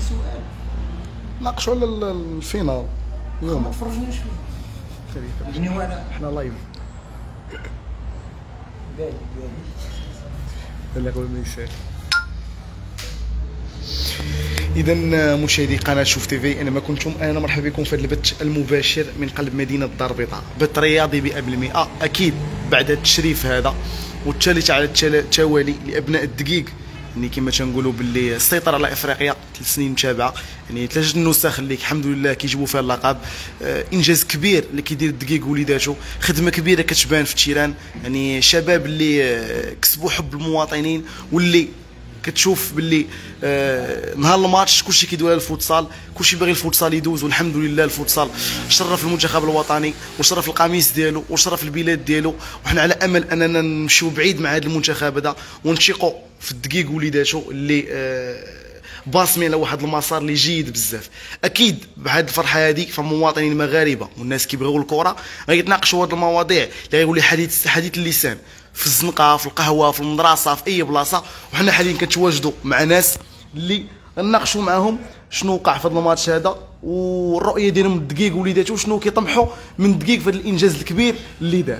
سؤال ناقشوا على الفينال اليوم. ما تفرجناش فيه يعني وانا حنا لايف بالي لا قبل ما يسال. اذا مشاهدي قناه شوف تي في، انا ما كنتم انا مرحبا بكم في هذا البث المباشر من قلب مدينه الدار البيضاء، بث رياضي 100% اكيد بعد التشريف هذا والثالث على التوالي لابناء الدقيق، يعني كما تنقولوا باللي السيطره على افريقيا 3 سنين متابعه، يعني 3 النسخ اللي الحمد لله كيجيبوا فيها اللقب، انجاز كبير اللي كيدير الدقيق وليداته، خدمه كبيره كتبان في التيران، يعني شباب اللي كسبوا حب المواطنين واللي كتشوف باللي نهار الماتش كلشي كيدوي على الفوتسال، كلشي باغي الفوتسال يدوز، والحمد لله الفوتسال شرف المنتخب الوطني وشرف القميص ديالو وشرف البلاد ديالو، وحنا على امل اننا نمشيو بعيد مع هذا المنتخب هذا ونثقوا في الدقيق وليداتو اللي باصمين على واحد المسار اللي جيد بزاف. اكيد بهذه الفرحه هذه فمواطنين المغاربه والناس كيبغيو الكره غيتناقشوا هذه المواضيع اللي غيولي حديث اللسان في الزنقه، في القهوه، في المدرسه، في اي بلاصه، وحنا حاليا كنتواجدوا مع ناس اللي نناقشوا معاهم شنو وقع في هذا الماتش هذا والرؤيه ديالهم الدقيق وليداتو، شنو كيطمحوا من الدقيق في هذا الانجاز الكبير اللي دار.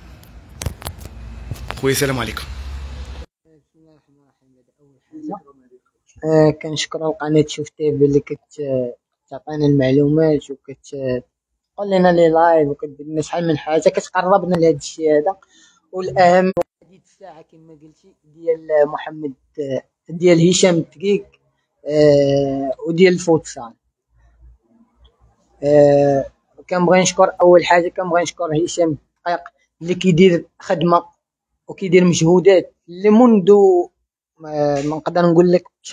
خويا السلام عليكم. بسم الله الرحمن الرحيم. اول حاجه كنشكر القناه شوف تيفي اللي كتعطينا المعلومات وكتقول لنا لي لايف وكدير لنا شحال من حاجه كتقربنا لهذا الشيء هذا. والاهم حديث الساعه كما قلتي ديال محمد ديال هشام الدقيق وديال الفوتسال. كنبغي نشكر اول حاجه كنبغي نشكر هشام الدقيق اللي كيدير خدمه وكيدير مجهودات اللي منذ ما نقدر نقول لك شي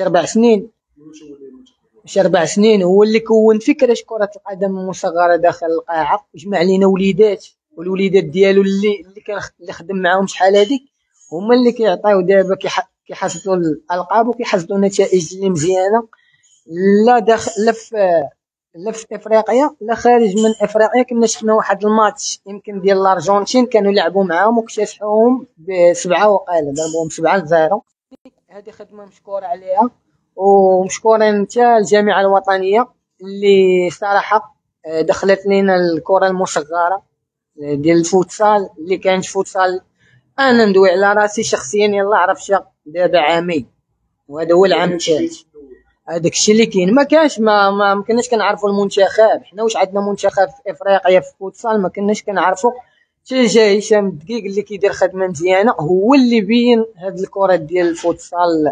4 سنين هو اللي كون فكره كره القدم المصغره داخل القاعه، وجمع لينا وليدات والوليدات ديالو اللي خدم معاهم شحال هذيك، هما اللي كيعطيو دابا كيحصلوا الالقاب وكيحصلوا نتائج اللي مزيانه لا داخل لا في افريقيا لا خارج من افريقيا. كنا شفنا واحد الماتش يمكن ديال الارجنتين كانوا يلعبوا معاهم وكتسحوهم ب7 وقاله ضربوهم 7-0. هذه خدمه مشكور عليها ومشكورين انت الجامعه الوطنيه اللي صراحه دخلت لنا الكره المصغره ديال الفوتسال اللي كانت فوتسال. انا ندوي على راسي شخصيا يلا عرفتها دابا عامين وهذا هو العام الثالث. هذاك الشيء اللي كاين ما كانش ما كناش كنعرفوا المنتخب. حنا واش عندنا منتخب في افريقيا في الفوتسال ما كناش كنعرفوا. حتى جا هشام الدقيق اللي كيدير خدمه مزيانه هو اللي بين هاد الكره ديال الفوتسال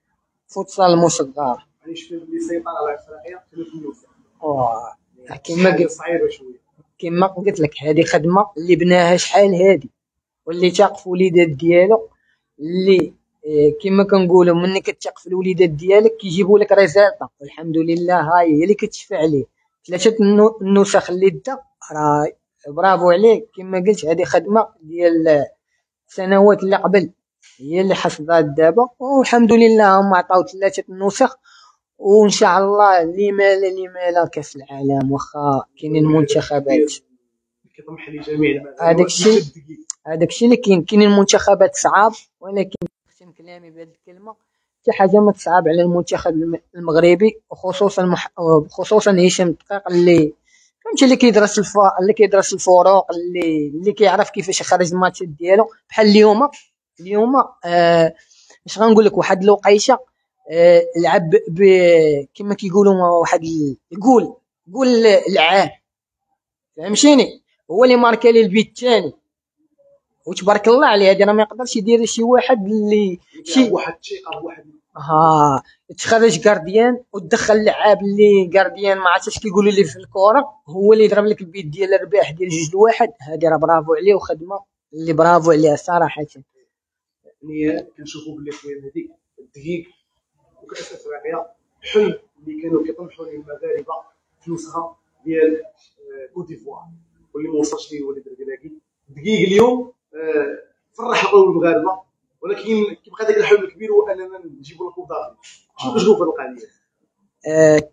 المصغر. يعني شفنا بلي سيطر على افريقيا في النسخ كما قلت صعيبه شويه. كما قلت لك هذه خدمه اللي بناها شحال هذه واللي تاق في وليدات ديالو اللي كما كنقولوا مني كتثق في الوليدات ديالك كيجيبوا لك ريزالطه، والحمد لله هاي هي اللي كتشفع عليه. 3 النسخ اللي دا راه برافو عليك. كما قلت هذه خدمه ديال السنوات اللي قبل هي اللي حصلت دابا، والحمد لله هم عطاو 3 النسخ، وان شاء الله لما لا كاس العالم واخا كاينين المنتخبات كيطمح لجميع هذاك الشيء اللي كاينين منتخبات صعاب. ولكن نختم كلامي بهذه الكلمه، حتى حاجه ما تصعب على المنتخب المغربي وخصوصا هشام الدقيق اللي فهمتي اللي كيدرس الفروق اللي كيعرف كيفاش يخرج الماتشات ديالو. بحال اليوم اش غنقول لك واحد الوقيشه لعب كما كيقولوا واحد قول العاب فهمتيني، هو اللي ماركا لي البيت الثاني وتبارك الله عليه. هذا راه ما يقدرش يدير شي واحد اللي شي واحد الثقه واحد تخرج كارديان ودخل لعاب اللي كارديان ما عرفتش كيقولوا لي في الكره هو اللي يضرب لك البيت ديال الرباح ديال 2-1. هذه راه برافو عليه وخدمه اللي برافو عليها صراحه. يعني كنشوفوا بلي خويا هذيك الدقيق وكاس افريقيا حلم اللي كانوا كيطمحوا ليه المغاربه في نسخه ديال كوت ديفوار واللي ما وصلش ليه وليد الركراكي. الدقيق اليوم فرح قلوب المغاربه، ولكن كيبقى داك الحلم الكبير هو اننا نجيبوا الكوب دافريك. شنو كتشوف هذه القضيه؟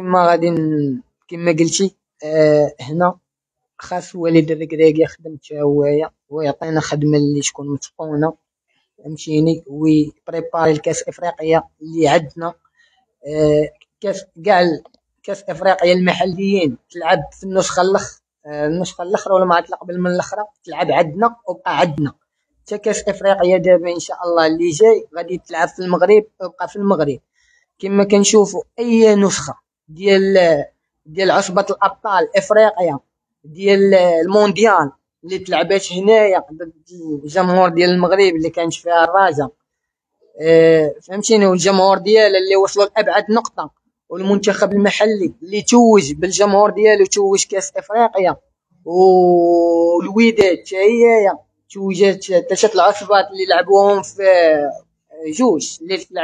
كما قلتي هنا خاص وليد الركراكي يخدم حتى هوايا ويعطينا خدمه اللي تكون متقونه فهمتيني، ويبريباري الكاس افريقيا اللي عندنا. كاس افريقيا المحليين تلعب في النسخه الاخرى ولا ما تلعب من الاخرى تلعب عندنا وبقى عندنا. حتى كاس افريقيا دابا ان شاء الله اللي جاي غادي تلعب في المغرب ويبقى في المغرب. كما كنشوفوا اي نسخه ديال عصبه الابطال افريقيا ديال المونديال اللي تلعبات هنايا ضد الجمهور ديال المغرب اللي كانت فيها الرجاء، فهمتيني، والجمهور ديالها اللي وصلوا لابعد نقطه، والمنتخب المحلي اللي توج بالجمهور ديالو توج كاس افريقيا، والوداد حتى هي توجت ثلاثه العصبات اللي لعبوهم في جوج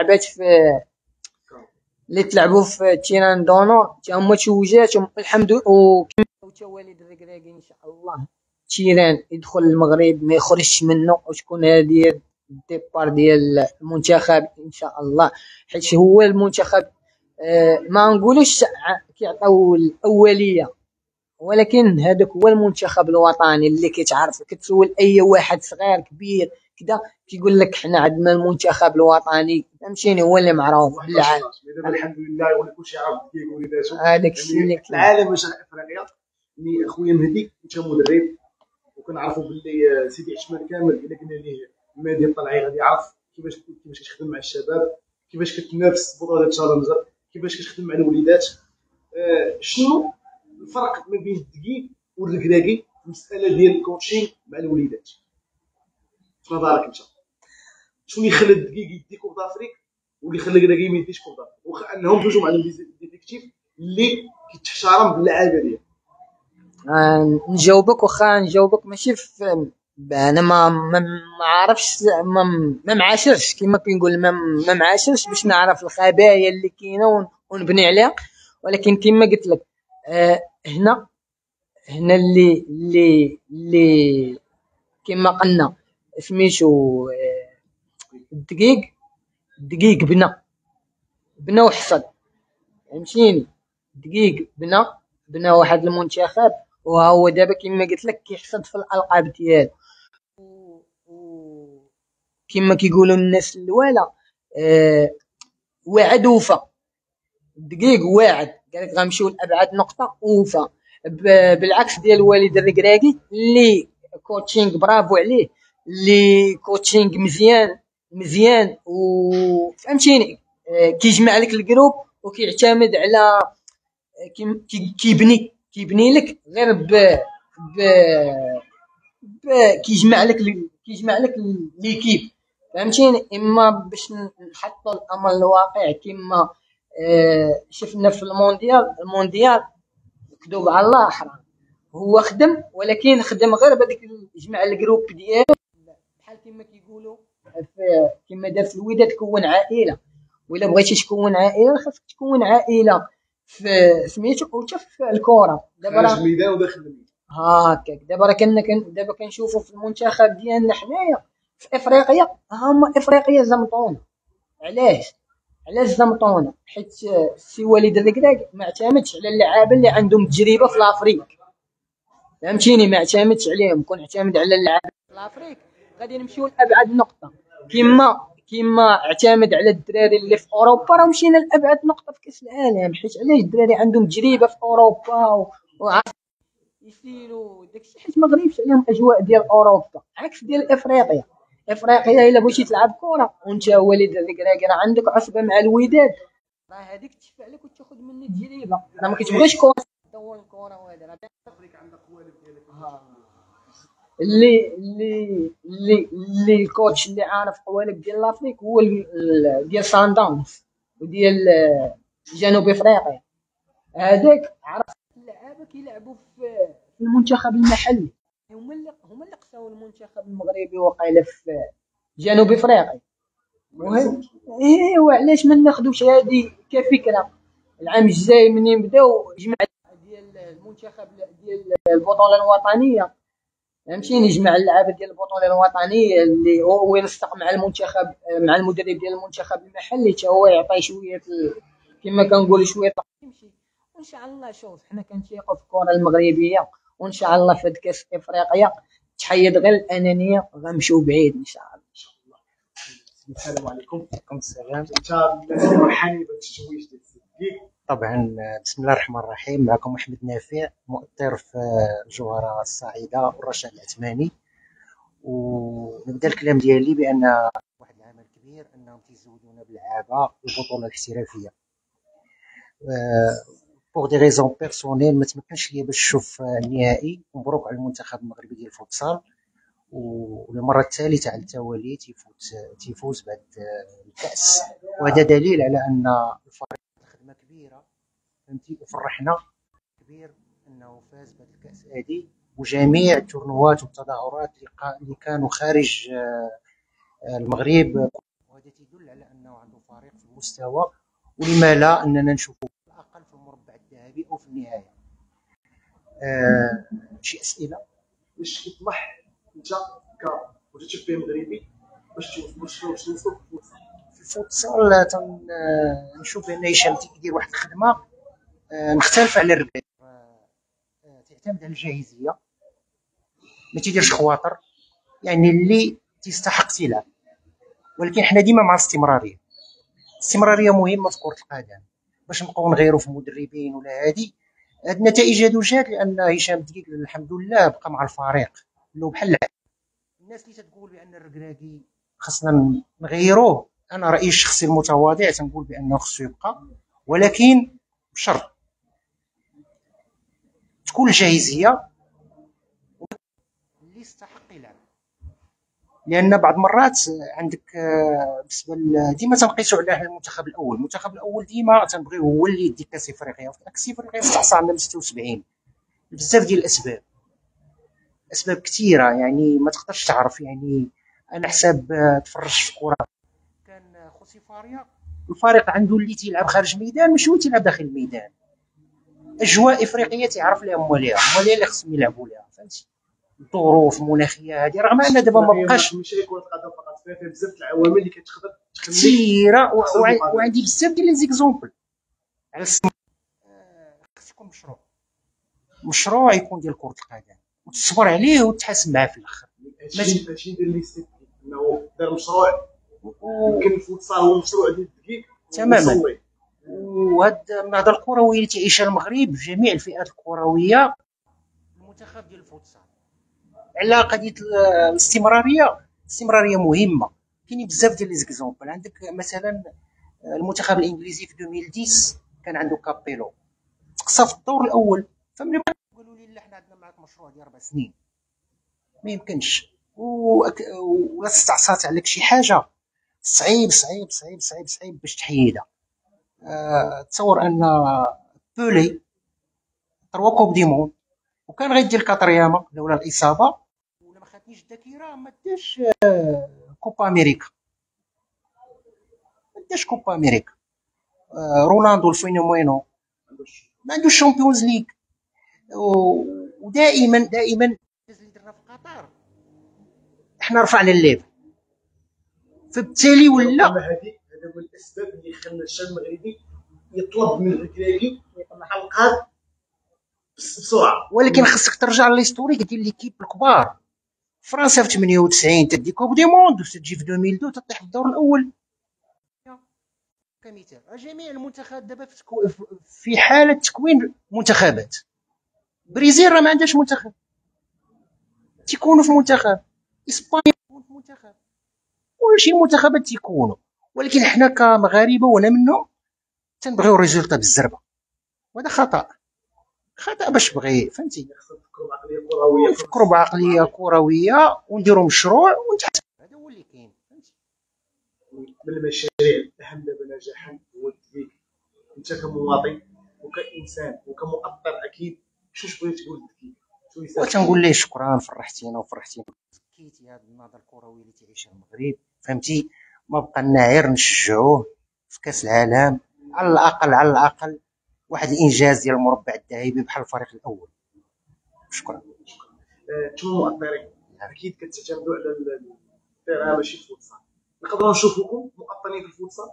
اللي تلعبوا في تيران دونور حتى هما توجاتهم الحمد لله. وكما وليد الركراكي ان شاء الله تيران يدخل المغرب ما يخرجش منه، وتكون هذه الديبار ديال المنتخب ان شاء الله، حيت هو المنتخب ما نقولوش كيعطيو الاوليه، ولكن هذاك هو المنتخب الوطني اللي كتعرف كتسول اي واحد صغير كبير كذا كيقول لك حنا عندنا المنتخب الوطني، فهمتيني، هو اللي معروف بالعالم. دابا الحمد لله ولا كلشي عارف كيف وليداتو هذاك الشيء اللي العالم واش افريقيا. اللي اخويا مهدي انت مدرب وكنعرفوا باللي سيدي عثمان كامل الا قلنا ليه مهدي الطلعي غادي يعرف كيفاش كتخدم مع الشباب، كيفاش كتنافس بطولات تشالنجر، كيفاش كتخدم مع الوليدات. شنو الفرق ما بين الدقيق والركراكي في المساله ديال الكوتشينغ مع الوليدات في نظرك انت؟ شنو اللي خلى الدقيق يدي كوب دافريك واللي خلى الركراكي ما يديش كوب دافريك، واخا انهم جوجهم عندهم ديتيكتيف اللي كيتحترم باللعابه ديالهم؟ نجاوبك، واخا نجاوبك ماشي في انا ما عارفش، ما معاشرش كما كنقول، ما معاشرش باش نعرف الخبايا اللي كاينه ونبني عليها، ولكن كما قلت لك هنا اللي كما قلنا سميتو الدقيق بنا وحصد، فهمتيني، الدقيق بنا واحد المنتخب، وها هو دابا كما قلت لك كيحصد في الالقاب ديالو، كما كيقولوا الناس الاولى وعد وفى. الدقيق واعد قال لك غنمشيو لابعد نقطه ووفى، بالعكس ديال والد الركراكي اللي كوتشينغ برافو عليه، اللي كوتشينغ مزيان وفهمتيني كيجمع لك الجروب وكيعتمد على كيبني لك غير كيجمع لك ليكيب، فهمتيني. اما باش نحطوا الامر الواقع كما شفنا في المونديال كذوب على الله حرام، هو خدم ولكن خدم غير بهذيك جمع الجروب ديالو، بحال كما كيقولوا كما دار في الوداد كون عائله، ولا بغيتي تكون عائله خاصك تكون عائله في سميتو وحتى في الكره. دابا خارج الميدان وداخل الميدان هكاك، دابا كنشوفوا في المنتخب ديالنا حنايا في افريقيا، هما افريقيا زمطونا. علاش زمطونا؟ حيت السي والد الركراكي ما اعتمدش على اللعابه اللي عندهم تجربه في الافريق، فهمتيني، ما اعتمدش عليهم، كون اعتمد على اللعابه في الافريق غادي نمشيو لابعد نقطه، كما اعتمد على الدراري اللي في اوروبا راه مشينا لابعد نقطه في كاس العالم. حيت علاش؟ الدراري عندهم تجربه في اوروبا يسيروا داكشي، حيت ما غريبش عليهم اجواء ديال اوروبا عكس ديال افريقيا الا بغيتي تلعب كره وانت وليد الركراكي راه عندك عصبه مع الوداد، راه هذيك تشفع لك وتاخذ مني تجربه، راه ما كتبغيش كره دور الكره وهذا راه افريقيا عندك قوالب ديالك اللي الكوتش اللي عارف قوالب ديال لافريك هو ديال سان داونز وديال جنوب افريقيا، هذاك عرف اللعابه كيلعبوا في المنتخب المحلي، هما اللي قصاو المنتخب المغربي وقيله في جنوب افريقيا. وعلاش ما ناخذوش هذه كفكره العام الجاي منين نبداو جمع ديال المنتخب ديال البطوله الوطنيه، فهمتيني، يجمع اللعابه ديال البطوله الوطنيه اللي هو ينسق مع المنتخب مع المدرب ديال المنتخب المحلي حتى هو يعطي شويه كما كنقولوا شويه يمشي، وان شاء الله. شوف حنا كنتيقوا في الكره المغربيه، وان شاء الله في كاس افريقيا تحيد غير الانانيه غنمشيو بعيد ان شاء الله. السلام عليكم. وعليكم السلام. انت فرحانين بهذا التشويش ديال الدقيق طبعا. بسم الله الرحمن الرحيم. معكم أحمد نافع، مؤطر في الجوهرة الصاعدة والرشاد العثماني. ونبدا الكلام ديالي بان واحد العمل كبير انهم تيزودونا باللعابه والبطوله الاحترافيه. بوغ دي ريزون بيرسونيل ما تمكنش ليا باش نشوف النهائي. مبروك على المنتخب المغربي ديال الفوتسال، والمره الثالثه على التوالي تيفوز بعد الكاس، وهذا دليل على ان الفريق خدمه كبيره، فهمتي، وفرحنا كبير انه فاز بهذه الكاس هذه، وجميع التورنوات والتظاهرات اللي كانوا خارج المغرب، وهذا تدل على انه عنده فريق في المستوى، ولما لا اننا نشوفه على الاقل في المربع الذهبي او في النهايه. شي اسئله؟ باش كيطمح انت كمتشبه مغربي باش توصل في الفوتسال نشوف بان هشام تيدير واحد الخدمه مختلفه على الرجال. تعتمد على الجاهزيه، ما تيديرش خواطر، يعني اللي تيستحق تيلعب، ولكن حنا ديما مع الاستمراريه. الاستمراريه مهمه في كره القدم، باش نبقاو نغيروا في المدربين ولا هاد النتائج هادو جات لان هشام دقيق الحمد لله بقى مع الفريق. لو بحال الناس اللي تتقول بان الركراكي خاصنا نغيروه، انا رايي الشخصي المتواضع تنقول بانه خصو يبقى، ولكن بشرط تكون الجاهزيه اللي يستحق يلعب. لان بعض المرات عندك بالنسبه ديما تنقيسوا على المنتخب الاول. المنتخب الاول ديما تنبغيو هو اللي يدي كاس افريقيا، كاس افريقيا استعصى من 76 بزاف ديال الاسباب، اسباب كثيره يعني ما تقدرش تعرف. يعني انا حساب تفرجت في الكره كان خوسي فاريا، الفريق عنده اللي تيلعب خارج الميدان ماشي هو تيلعب داخل الميدان، اجواء افريقيه تيعرف لها مواليها اللي خصهم يلعبوا لها، فهمتي، الظروف المناخيه هذه، رغم ان دابا ما بقاش ماشي كره القدم فقط، فيها بزاف العوامل اللي كتقدر تخليك كثيره، وعندي بزاف ديال لي زيكزومبل على خص يكون مشروع يكون ديال كره القدم، وتصبر عليه وتحاسب معاه في الاخر. ماشي يدير لي ستيك انه دار مشروع، يمكن الفوتسال هو مشروع ديال الدقيق تماما. وهاد النهضه الكرويه اللي تعيشها المغرب، جميع الفئات الكرويه، المنتخب ديال الفوتسال على قضيه الاستمراريه مهمه. كاينين بزاف ديال لي زيكزومبل. عندك مثلا المنتخب الانجليزي في 2010 كان عنده كابيلو، تقصى في الدور الاول، فملي قالوا لي لا حنا عندنا معاك مشروع ديال 4 سنين، ما يمكنش، ولا استعصات عليك شي حاجه صعيب صعيب صعيب صعيب صعيب باش تحيدها. تصور ان بولي 3 كوب دي موند وكان غيدير كاترياما لولا الاصابه، ولا ما خاتنيش الذاكره ما داش كوبا امريكا، رونالدو الفينومينو ما عندوش شامبيونز ليغ. ودائما اللي درنا في قطر احنا رفعنا الليفل، فبالتالي ولا هذا من الاسباب اللي خلى الشعب المغربي يطلب من الركراكي يطلع حلقات بسرعه. ولكن خصك ترجع للهيستوريك ديال ليكيب الكبار. فرنسا في 98 تدي كوب دي موند، وتجي في 2002 تطيح في الدور الاول كمثال. جميع المنتخبات دابا في حاله تكوين منتخبات. بريزيل راه ما عندهاش منتخب، تيكونوا في منتخب. اسبانيا تكون في منتخب، كلشي المنتخبات تيكونوا، ولكن حنا كمغاربه وانا منهم تنبغيو الريزولطا بالزربه، وهذا خطا باش بغي، فهمتي، نفكروا بعقليه كرويه ونديروا مشروع ونتحسن. هذا هو اللي كاين، فهمتي. من المشاريع الاهم دابا نجاحا هو التدقيق. انت كمواطن وكانسان وكمؤطر اكيد شنو بغيتي تقول للتدقيق؟ وتنقول ليه شكرا، فرحتينا سكيتي هذه النهضه الكرويه اللي تعيشها المغرب، فهمتي. ما بقى لنا غير نشجعوه في كاس العالم، على الاقل واحد الانجاز ديال المربع الذهبي بحال الفريق الاول. شكرا. انتم مؤطرين اكيد كتعتمدوا على التيران ماشي الفوتسال، نقدروا نشوفوكم مؤطرين في الفوتسال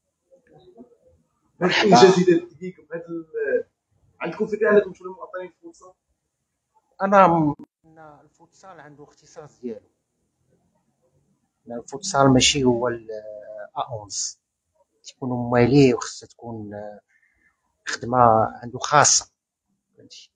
بهذا الانجاز ديال الدقيق، عندكم فكره انكم تولوا مؤطرين في الفوتسال؟ انا الفوتسال عنده اختصاص ديالو، الفوتسال ماشي هو ا 11 تكونوا مواليه، وخصها تكون خدمه عنده خاصه. فهمتي؟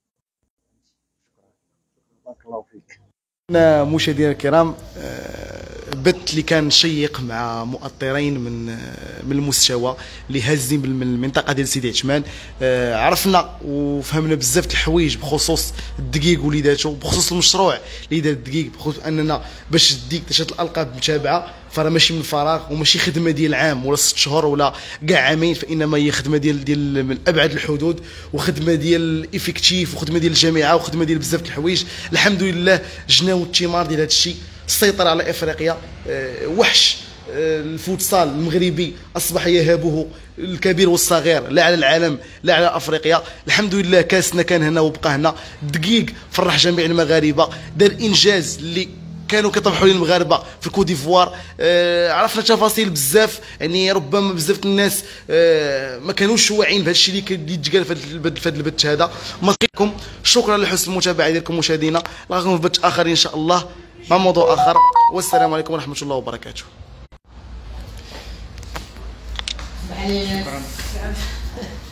بارك الله فيك. مشاهدينا الكرام، بث اللي كان شيق مع مؤطرين من المستوى اللي هازين من المنطقه ديال سيدي عثمان. عرفنا وفهمنا بزاف د الحوايج بخصوص الدقيق وليداتو، بخصوص المشروع اللي دار الدقيق، بخصوص اننا باش الدقيق تشات الالقاب متابعه، فراه ماشي من فراغ وماشي خدمه ديال عام ولا 6 شهور ولا كاع عامين، فانما هي خدمه ديال من ابعد الحدود، وخدمه ديال افيكتيف، وخدمه ديال الجامعه، وخدمه ديال بزاف د الحوايج. الحمد لله جناو الثمار ديال هذا الشيء. السيطره على افريقيا، وحش الفوتسال المغربي اصبح يهابه الكبير والصغير، لا على العالم لا على افريقيا. الحمد لله كاسنا كان هنا وبقى هنا. الدقيق فرح جميع المغاربه، دار انجاز اللي كانوا كيطمحوا ليه المغاربه في الكوت ديفوار. عرفنا تفاصيل بزاف، يعني ربما بزاف الناس ما كانوش واعيين بهذا الشيء اللي يتقال في هذا البث هذا. لكم شكرا لحسن المتابعه ديالكم مشاهدينا، نلقاكم في بث اخر ان شاء الله مع موضوع اخر، والسلام عليكم ورحمه الله وبركاته. شكرا.